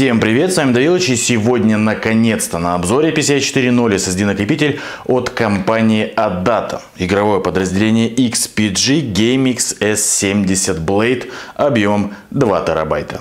Всем привет, с вами Давилыч, и сегодня наконец-то на обзоре PCI 4.0 SSD накопитель от компании ADATA. Игровое подразделение XPG GameX S70 Blade объемом 2 терабайта.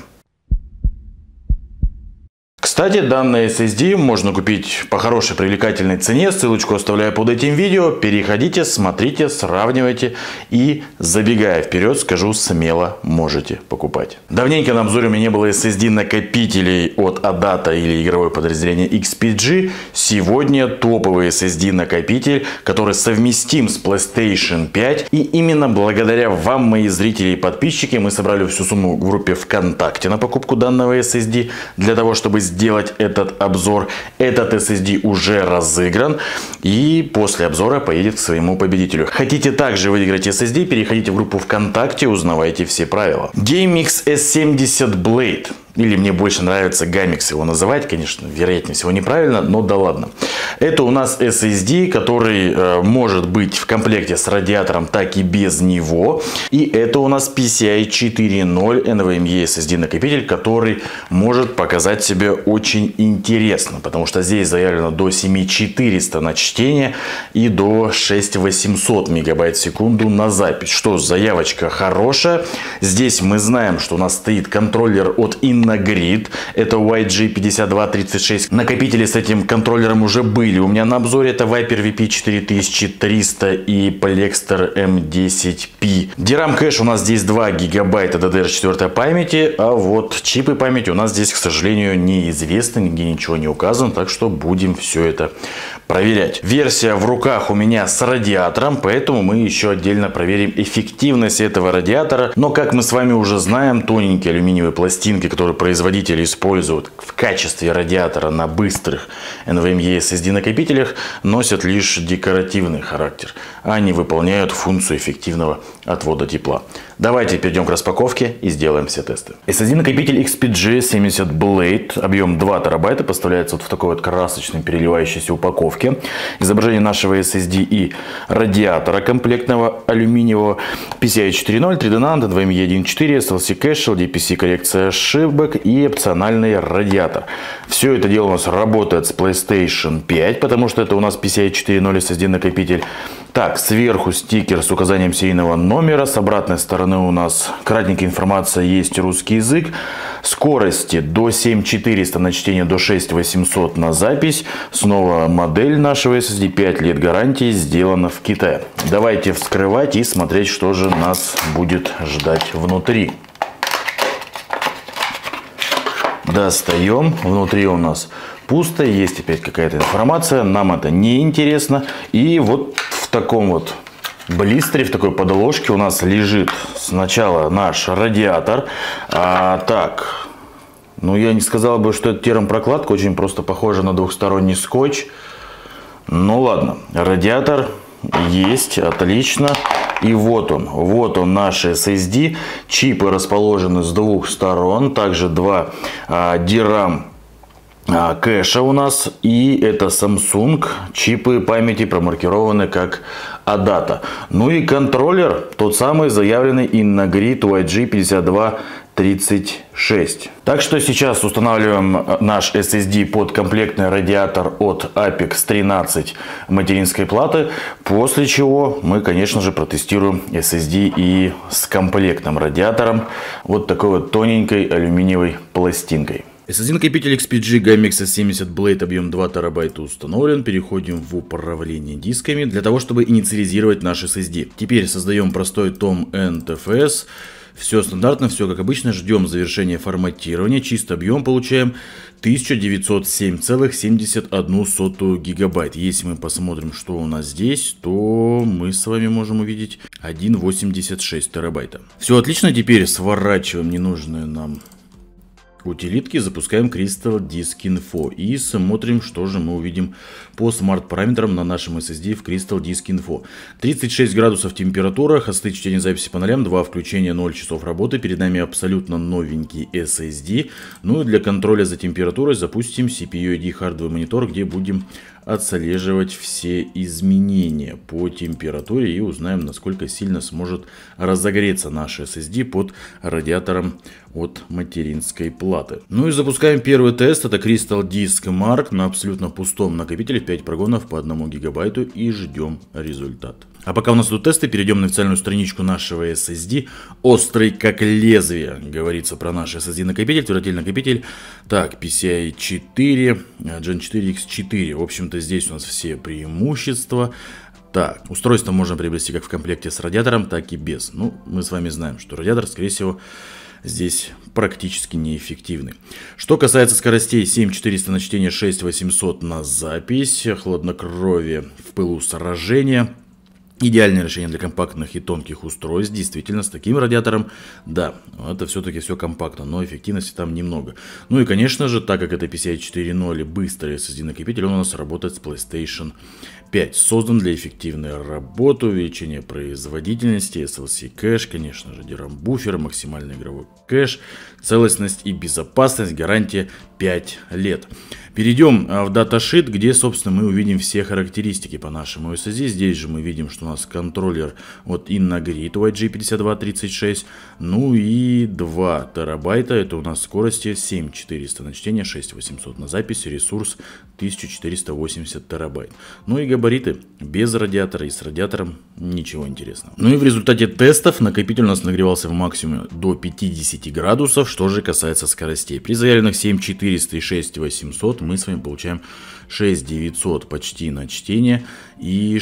Кстати, данный SSD можно купить по хорошей привлекательной цене, ссылочку оставляю под этим видео, переходите, смотрите, сравнивайте и, забегая вперед, скажу, смело можете покупать. Давненько на обзоре у меня не было SSD накопителей от ADATA или игровое подразделение XPG. Сегодня топовый SSD накопитель, который совместим с PlayStation 5, и именно благодаря вам, мои зрители и подписчики, мы собрали всю сумму в группе ВКонтакте на покупку данного SSD для того, чтобы сделать этот обзор. Этот SSD уже разыгран и после обзора поедет к своему победителю. Хотите также выиграть SSD? Переходите в группу ВКонтакте, узнавайте все правила. GameX S70 Blade. Или мне больше нравится GameX его называть, конечно, вероятнее всего неправильно, но да ладно. Это у нас SSD, который может быть в комплекте с радиатором, так и без него. И это у нас PCI 4.0 NVMe SSD накопитель, который может показать себя очень интересно. Потому что здесь заявлено до 7400 на чтение и до 6800 мегабайт в секунду на запись. Что ж, заявочка хорошая. Здесь мы знаем, что у нас стоит контроллер от Innogrid. Это YG5236. Накопители с этим контроллером уже были у меня на обзоре. Это Viper VP 4300 и Plextor M10P. DRAM кэш у нас здесь 2 гигабайта DDR4 памяти. А вот чипы памяти у нас здесь, к сожалению, неизвестны. Нигде ничего не указано. Так что будем все это проверять. Версия в руках у меня с радиатором, поэтому мы еще отдельно проверим эффективность этого радиатора. Но, как мы с вами уже знаем, тоненькие алюминиевые пластинки, которые производители используют в качестве радиатора на быстрых NVMe SSD накопителях, носят лишь декоративный характер, а не выполняют функцию эффективного отвода тепла. Давайте перейдем к распаковке и сделаем все тесты. SSD накопитель XPG 70 Blade, объем 2 терабайта, поставляется вот в такой вот красочной переливающейся упаковке. Изображение нашего SSD и радиатора комплектного алюминиевого, PCI 4.0, 3D NAND, NVMe 1.4, SLC кэш, LDPC коррекция ошибок и опциональный радиатор. Все это дело у нас работает с PlayStation 5, потому что это у нас PCI 4.0 SSD накопитель. Так, сверху стикер с указанием серийного номера, с обратной стороны у нас кратенькая информация, есть русский язык. Скорости до 7400 на чтение, до 6800 на запись. Снова модель нашего SSD, 5 лет гарантии, сделана в Китае. Давайте вскрывать и смотреть, что же нас будет ждать внутри. Достаем. Внутри у нас пусто, есть опять какая-то информация, нам это не интересно. И вот в таком вот блистере, в такой подложке у нас лежит сначала наш радиатор. Так, ну я не сказал бы, что это термопрокладка, очень просто похоже на двухсторонний скотч. Ну ладно, радиатор есть, отлично. И вот он наш SSD. Чипы расположены с двух сторон, также два DRAM кэша у нас, и это Samsung. Чипы памяти промаркированы как ADATA. Ну и контроллер, тот самый заявленный Innogrid YG5236. Так что сейчас устанавливаем наш SSD под комплектный радиатор от Apex 13 материнской платы, после чего мы, конечно же, протестируем SSD и с комплектным радиатором, вот такой вот тоненькой алюминиевой пластинкой. SSD накопитель XPG GameX S70 Blade, объем 2 терабайта установлен. Переходим в управление дисками для того, чтобы инициализировать наш SSD. Теперь создаем простой том NTFS. Все стандартно, все как обычно. Ждем завершения форматирования. Чистый объем получаем 1907,71 гигабайт. Если мы посмотрим, что у нас здесь, то мы с вами можем увидеть 1,86 терабайта. Все отлично. Теперь сворачиваем ненужные нам утилитки, запускаем Crystal Disk Info и смотрим, что же мы увидим по смарт-параметрам на нашем SSD в Crystal Disk Info. 36 градусов температура, хосты чтения записи по нолям, 2 включения, 0 часов работы. Перед нами абсолютно новенький SSD. Ну и для контроля за температурой запустим CPU ID хардовый монитор, где будем отслеживать все изменения по температуре и узнаем, насколько сильно сможет разогреться наш SSD под радиатором от материнской платы. Ну и запускаем первый тест. Это Crystal Disk Mark на абсолютно пустом накопителе в 5 прогонов по 1 гигабайту и ждем результат. А пока у нас идут тесты, перейдем на официальную страничку нашего SSD. Острый как лезвие, говорится про наш SSD накопитель, твердотельный накопитель. Так, PCI 4, Gen 4 X4. В общем-то, здесь у нас все преимущества. Так, устройство можно приобрести как в комплекте с радиатором, так и без. Ну, мы с вами знаем, что радиатор, скорее всего, здесь практически неэффективный. Что касается скоростей, 7400 на чтение, 6800 на запись, хладнокровие в пылу сражения. Идеальное решение для компактных и тонких устройств. Действительно, с таким радиатором, да, это все-таки все компактно, но эффективности там немного. Ну и, конечно же, так как это PCI 4.0 быстрый SSD накопитель, он у нас работает с PlayStation 5. Создан для эффективной работы, увеличения производительности, SLC кэш, конечно же, DRAM буфер, максимальный игровой кэш, целостность и безопасность, гарантия 5 лет. Перейдем в даташит, где, собственно, мы увидим все характеристики по нашему SSD. Здесь же мы видим, что у нас контроллер от Innogrid YG5236, ну и 2 терабайта, это у нас скорости 7400 на чтение, 6800 на запись, ресурс 1480 терабайт. Ну и габариты без радиатора и с радиатором ничего интересного. Ну и в результате тестов накопитель у нас нагревался в максимуме до 50 градусов. Что же касается скоростей, при заявленных 7400 и 6800 мы с вами получаем 6900 почти на чтение и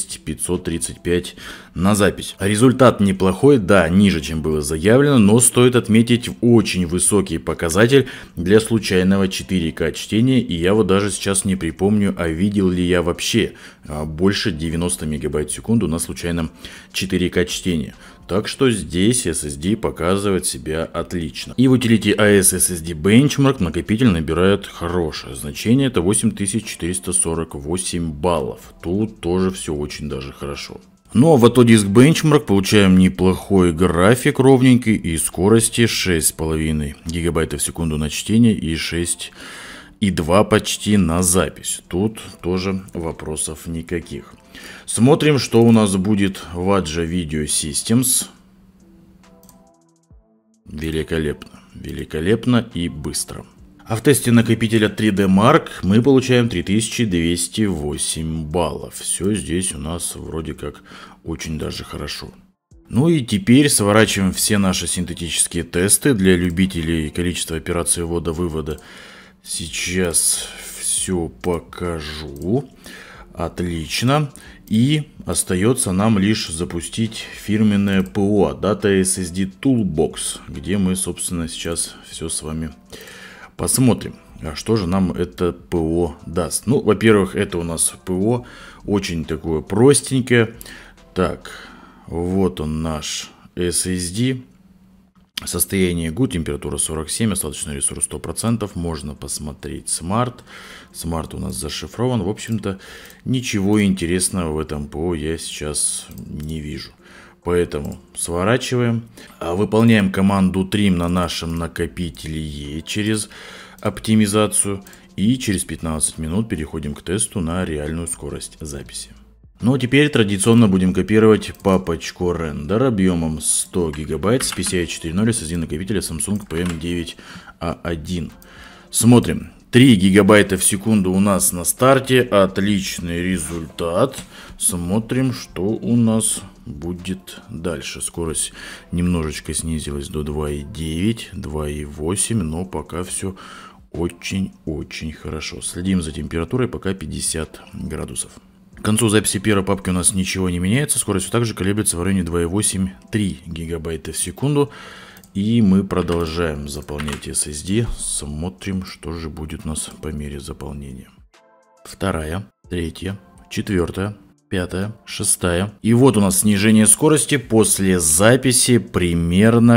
6535 на запись. Результат неплохой, да, ниже, чем было заявлено, но стоит отметить очень высокий показатель для случайного 4К чтения, и я вот даже сейчас не припомню, а видел ли я вообще больше 90 мегабайт в секунду на случайном 4К чтении. Так что здесь SSD показывает себя отлично. И в утилите AS SSD Benchmark накопитель набирает хорошее значение. Это 8448 баллов. Тут тоже все очень даже хорошо. Ну а в Autodisk Benchmark получаем неплохой график ровненький и скорости 6,5 гигабайта в секунду на чтение и 6,2 почти на запись. Тут тоже вопросов никаких. Смотрим, что у нас будет в Adja Video Systems. Великолепно. Великолепно и быстро. А в тесте накопителя 3D Mark мы получаем 3208 баллов. Все здесь у нас вроде как очень даже хорошо. Ну и теперь сворачиваем все наши синтетические тесты для любителей количества операций ввода-вывода. Сейчас все покажу. Отлично. И остается нам лишь запустить фирменное ПО Data SSD Toolbox, где мы, собственно, сейчас все с вами посмотрим. А что же нам это ПО даст? Ну, во-первых, это у нас ПО очень такое простенькое. Так, вот он наш SSD. Состояние good, температура 47, остаточный ресурс 100%. Можно посмотреть Smart. Smart у нас зашифрован. В общем-то, ничего интересного в этом ПО я сейчас не вижу. Поэтому сворачиваем. Выполняем команду trim на нашем накопителе E через оптимизацию. И через 15 минут переходим к тесту на реальную скорость записи. Ну а теперь традиционно будем копировать папочку рендер объемом 100 гигабайт с PCI 4.0 SSD накопителя Samsung PM9A1. Смотрим. 3 гигабайта в секунду у нас на старте. Отличный результат. Смотрим, что у нас будет дальше. Скорость немножечко снизилась до 2.9, 2.8, но пока все очень-очень хорошо. Следим за температурой, пока 50 градусов. К концу записи первой папки у нас ничего не меняется. Скорость также колеблется в районе 2.8-3 гигабайта в секунду. И мы продолжаем заполнять SSD. Смотрим, что же будет у нас по мере заполнения. 2, 3, 4, 5, 6. И вот у нас снижение скорости после записи примерно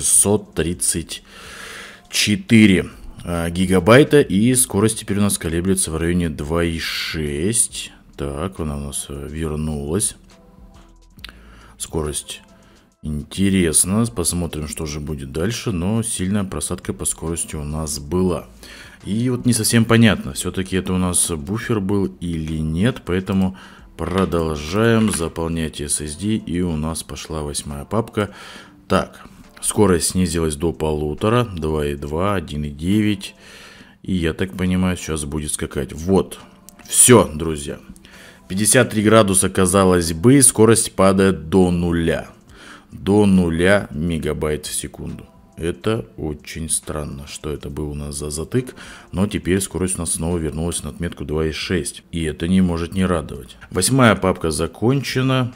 634 гигабайта. И скорость теперь у нас колеблется в районе 2.6. Так, она у нас вернулась. Скорость Интересно, посмотрим, что же будет дальше, но сильная просадка по скорости у нас была. И вот не совсем понятно, все-таки это у нас буфер был или нет, поэтому продолжаем заполнять SSD, и у нас пошла 8-я папка. Так, скорость снизилась до 1,5, 2,2, 1,9, и я так понимаю, сейчас будет скакать. Вот, все, друзья, 53 градуса, казалось бы, скорость падает до нуля. До 0 мегабайт в секунду. Это очень странно, что это был у нас за затык, но теперь скорость у нас снова вернулась на отметку 2,6, и это не может не радовать. 8-я папка закончена,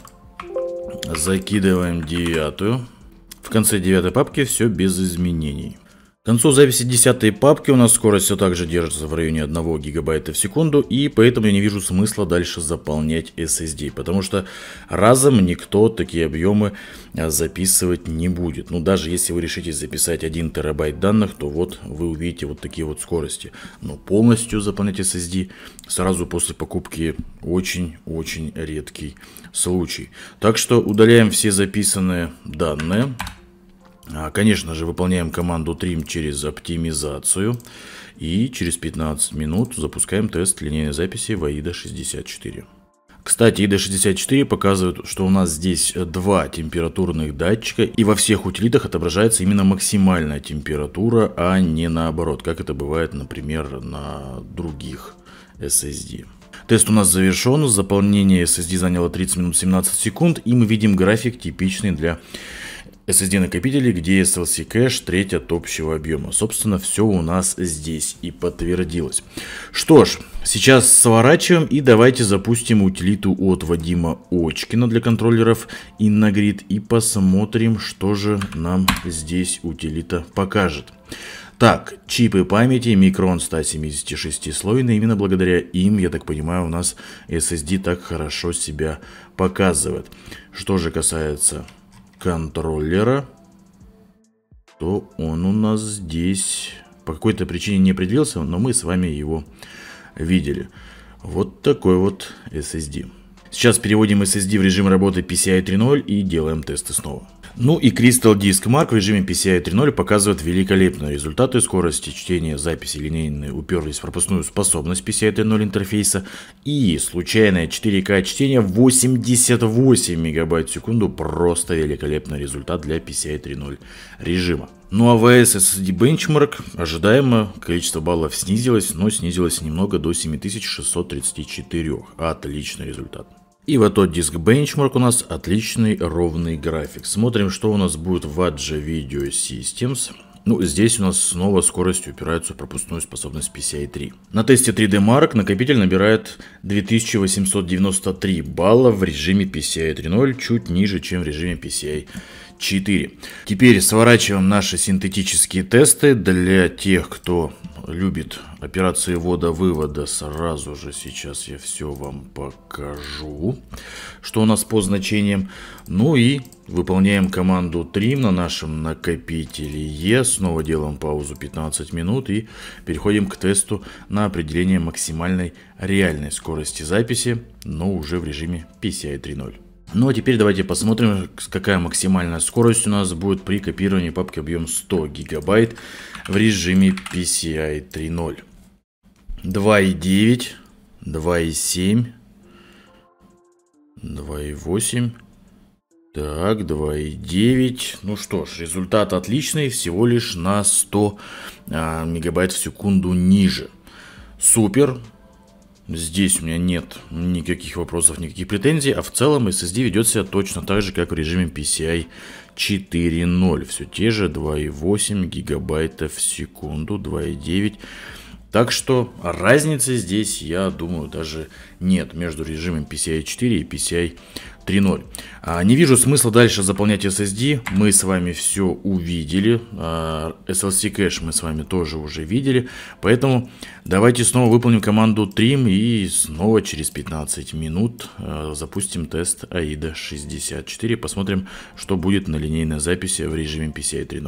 закидываем 9-ю. В конце 9-й папки все без изменений. К концу записи 10-й папки у нас скорость все так же держится в районе 1 гигабайта в секунду, и поэтому я не вижу смысла дальше заполнять SSD, потому что разом никто такие объемы записывать не будет. Ну, даже если вы решите записать 1 терабайт данных, то вот вы увидите вот такие вот скорости. Но полностью заполнять SSD сразу после покупки очень-очень редкий случай. Так что удаляем все записанные данные. Конечно же, выполняем команду trim через оптимизацию. И через 15 минут запускаем тест линейной записи в AIDA 64. Кстати, AIDA 64 показывает, что у нас здесь 2 температурных датчика. И во всех утилитах отображается именно максимальная температура, а не наоборот, как это бывает, например, на других SSD. Тест у нас завершен. Заполнение SSD заняло 30 минут 17 секунд. И мы видим график, типичный для SSD накопителей, где SLC кэш треть от общего объема. Собственно, все у нас здесь и подтвердилось. Что ж, сейчас сворачиваем и давайте запустим утилиту от Вадима Очкина для контроллеров InnoGrid и посмотрим, что же нам здесь утилита покажет. Так, чипы памяти Micron 176-слойные, именно благодаря им, я так понимаю, у нас SSD так хорошо себя показывает. Что же касается контроллера, то он у нас здесь по какой-то причине не определился, но мы с вами его видели. Вот такой вот SSD. Сейчас переводим SSD в режим работы PCI 3.0 и делаем тесты снова. Ну и Crystal Disk Mark в режиме PCI 3.0 показывает великолепные результаты. Скорости чтения записи линейные уперлись в пропускную способность PCI 3.0 интерфейса. И случайное 4К чтение 88 мегабайт в секунду. Просто великолепный результат для PCI 3.0 режима. Ну а VS SSD Benchmark ожидаемо количество баллов снизилось, но снизилось немного до 7634. Отличный результат. И вот тот диск Benchmark у нас отличный ровный график. Смотрим, что у нас будет в Adja Video Systems. Ну, здесь у нас снова скорость упирается в пропускную способность PCI 3. На тесте 3D Mark накопитель набирает 2893 балла в режиме PCI 3.0, чуть ниже, чем в режиме PCI 4. Теперь сворачиваем наши синтетические тесты. Для тех, кто любит операции ввода-вывода, сразу же сейчас я все вам покажу, что у нас по значениям. Ну и выполняем команду trim на нашем накопителе E. Снова делаем паузу 15 минут и переходим к тесту на определение максимальной реальной скорости записи, но уже в режиме PCI 3.0. Ну а теперь давайте посмотрим, какая максимальная скорость у нас будет при копировании папки объем 100 гигабайт в режиме PCI 3.0. 2.9, 2.7, 2.8, так, 2.9. Ну что ж, результат отличный, всего лишь на 100 мегабайт в секунду ниже. Супер. Здесь у меня нет никаких вопросов, никаких претензий, а в целом SSD ведет себя точно так же, как в режиме PCI 4.0. Все те же 2.8 гигабайта в секунду, 2.9. Так что разницы здесь, я думаю, даже нет между режимом PCI 4 и PCI 3.0. Не вижу смысла дальше заполнять SSD. Мы с вами все увидели. SLC кэш мы с вами тоже уже видели. Поэтому давайте снова выполним команду trim и снова через 15 минут запустим тест AIDA 64. Посмотрим, что будет на линейной записи в режиме PCI 3.0.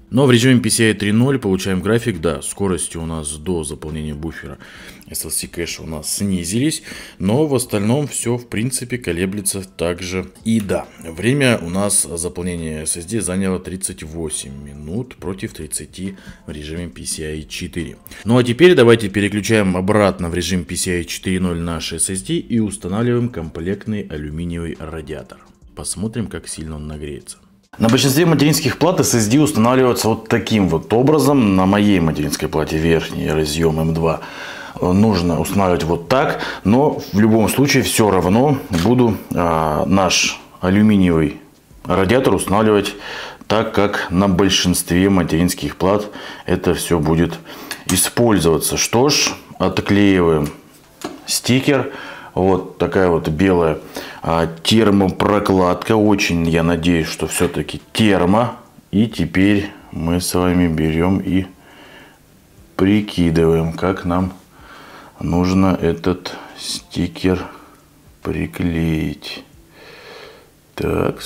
Но в режиме PCI 3.0 получаем график, да, скорости у нас до заполнения буфера SLC кэша у нас снизились, но в остальном все в принципе колеблется также. И да, время у нас заполнения SSD заняло 38 минут против 30 в режиме PCI 4. Ну а теперь давайте переключаем обратно в режим PCI 4.0 наш SSD и устанавливаем комплектный алюминиевый радиатор. Посмотрим, как сильно он нагреется. На большинстве материнских плат SSD устанавливается вот таким вот образом. На моей материнской плате верхний разъем M2 нужно устанавливать вот так. Но в любом случае все равно буду наш алюминиевый радиатор устанавливать так, как на большинстве материнских плат это все будет использоваться. Что ж, отклеиваем стикер. Вот такая вот белая термопрокладка. Очень я надеюсь, что все-таки термо. И теперь мы с вами берем и прикидываем, как нам нужно этот стикер приклеить. Так,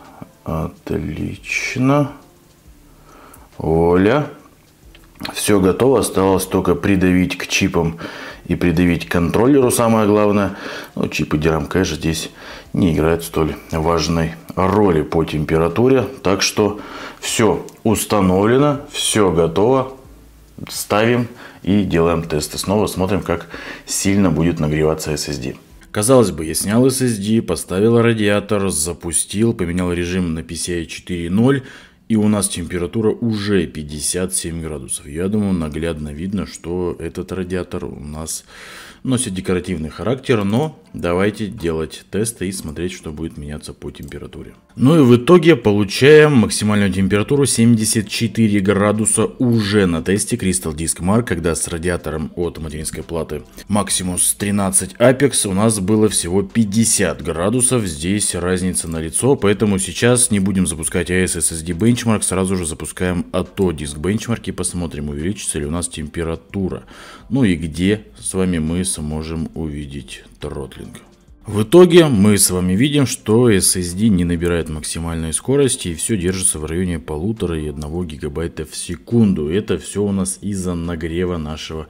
отлично. Вуаля. Все готово. Осталось только придавить к чипам и придавить к контроллеру, самое главное. Но чипы DRAM кэш здесь не играют столь важной роли по температуре. Так что все установлено, все готово. Ставим и делаем тесты. Снова смотрим, как сильно будет нагреваться SSD. Казалось бы, я снял SSD, поставил радиатор, запустил, поменял режим на PCI 4.0. И у нас температура уже 57 градусов. Я думаю, наглядно видно, что этот радиатор у нас носит декоративный характер. Но давайте делать тесты и смотреть, что будет меняться по температуре. Ну и в итоге получаем максимальную температуру 74 градуса уже на тесте Crystal Disk Mark, когда с радиатором от материнской платы Maximus 13 Apex у нас было всего 50 градусов. Здесь разница налицо, поэтому сейчас не будем запускать AES SSD Benchmark, сразу же запускаем ATO Disk Benchmark и посмотрим, увеличится ли у нас температура. Ну и где с вами мы сможем увидеть тротлинг. В итоге мы с вами видим, что SSD не набирает максимальной скорости и все держится в районе 1,5 и 1 гигабайта в секунду. Это все у нас из-за нагрева нашего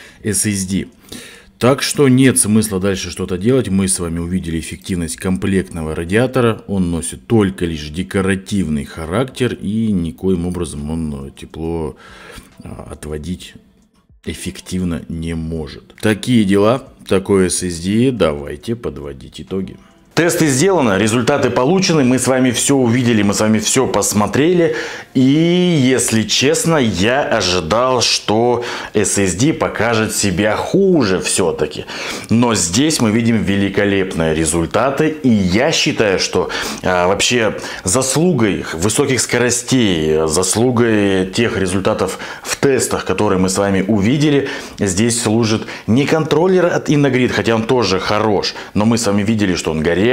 SSD. Так что нет смысла дальше что-то делать. Мы с вами увидели эффективность комплектного радиатора. Он носит только лишь декоративный характер и никоим образом он тепло отводить эффективно не может. Такие дела, такое SSD, давайте подводить итоги. Тесты сделаны, результаты получены, мы с вами все увидели, мы с вами все посмотрели. И если честно, я ожидал, что SSD покажет себя хуже все-таки. Но здесь мы видим великолепные результаты. И я считаю, что вообще заслугой высоких скоростей, заслугой тех результатов в тестах, которые мы с вами увидели, здесь служит не контроллер от Innogrid, хотя он тоже хорош. Но мы с вами видели, что он горячий.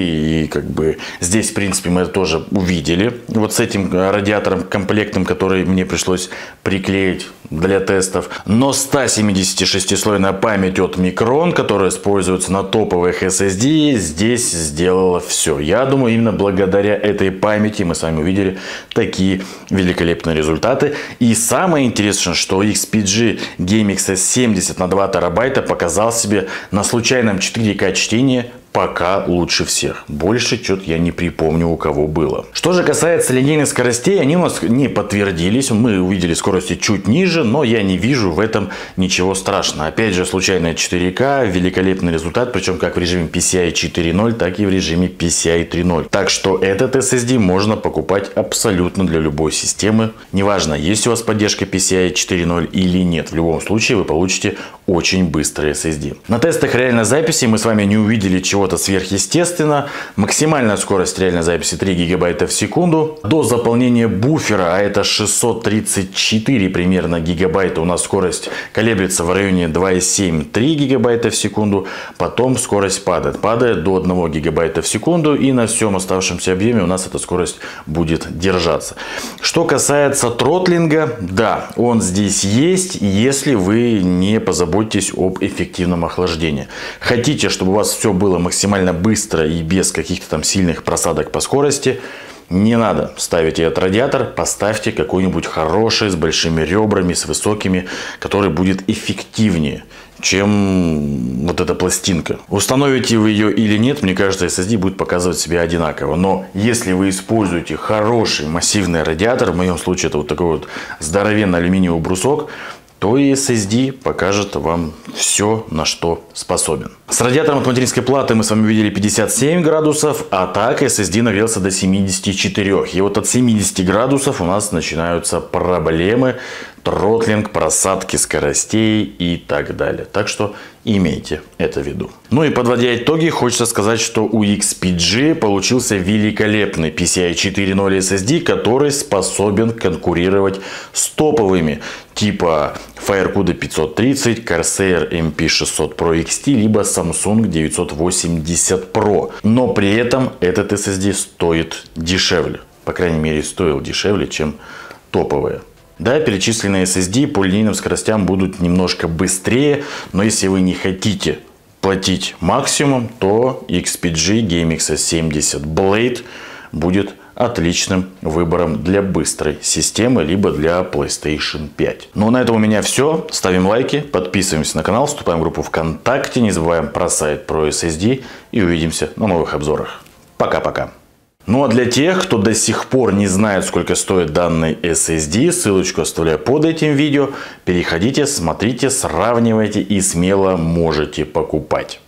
И как бы здесь, в принципе, мы это тоже увидели. Вот с этим радиатором комплектным, который мне пришлось приклеить для тестов. Но 176-слойная память от Micron, которая используется на топовых SSD, здесь сделала все. Я думаю, именно благодаря этой памяти мы с вами увидели такие великолепные результаты. И самое интересное, что XPG GameX S70 на 2 терабайта показал себе на случайном 4К чтении пока лучше всех. Больше что-то я не припомню, у кого было. Что же касается линейных скоростей, они у нас не подтвердились. Мы увидели скорости чуть ниже, но я не вижу в этом ничего страшного. Опять же, случайная 4К, великолепный результат, причем как в режиме PCI 4.0, так и в режиме PCI 3.0. Так что этот SSD можно покупать абсолютно для любой системы. Неважно, есть у вас поддержка PCI 4.0 или нет. В любом случае вы получите очень быстрый SSD. На тестах реальной записи мы с вами не увидели чего-то сверхъестественно. Максимальная скорость реальной записи 3 гигабайта в секунду. До заполнения буфера, а это 634 примерно гигабайта, у нас скорость колеблется в районе 2,7-3 гигабайта в секунду. Потом скорость падает до 1 гигабайта в секунду. И на всем оставшемся объеме у нас эта скорость будет держаться. Что касается тротлинга, да, он здесь есть, если вы не позаботитесь об эффективном охлаждении. Хотите, чтобы у вас все было максимально быстро и без каких-то там сильных просадок по скорости, Не надо ставить этот радиатор, поставьте какой-нибудь хороший, с большими ребрами, с высокими, который будет эффективнее, чем вот эта пластинка. Установите вы ее или нет, мне кажется, SSD будет показывать себя одинаково. Но если вы используете хороший массивный радиатор, в моем случае это вот такой вот здоровенный алюминиевый брусок, то и SSD покажет вам все, на что способен. С радиатором от материнской платы мы с вами видели 57 градусов, а так SSD нагрелся до 74. И вот от 70 градусов у нас начинаются проблемы, тротлинг, просадки скоростей и так далее. Так что имейте это в виду. Ну и подводя итоги, хочется сказать, что у XPG получился великолепный PCI 4.0 SSD, который способен конкурировать с топовыми типа FireCuda 530, Corsair MP600 Pro XT, либо Samsung 980 Pro. Но при этом этот SSD стоит дешевле. По крайней мере, стоил дешевле, чем топовые. Да, перечисленные SSD по линейным скоростям будут немножко быстрее, но если вы не хотите платить максимум, то XPG GameXS 70 Blade будет отличным выбором для быстрой системы, либо для PlayStation 5. Ну, на этом у меня все. Ставим лайки, подписываемся на канал, вступаем в группу ВКонтакте, не забываем про сайт про SSD и увидимся на новых обзорах. Пока-пока. Ну а для тех, кто до сих пор не знает, сколько стоит данный SSD, ссылочку оставляю под этим видео. Переходите, смотрите, сравнивайте и смело можете покупать.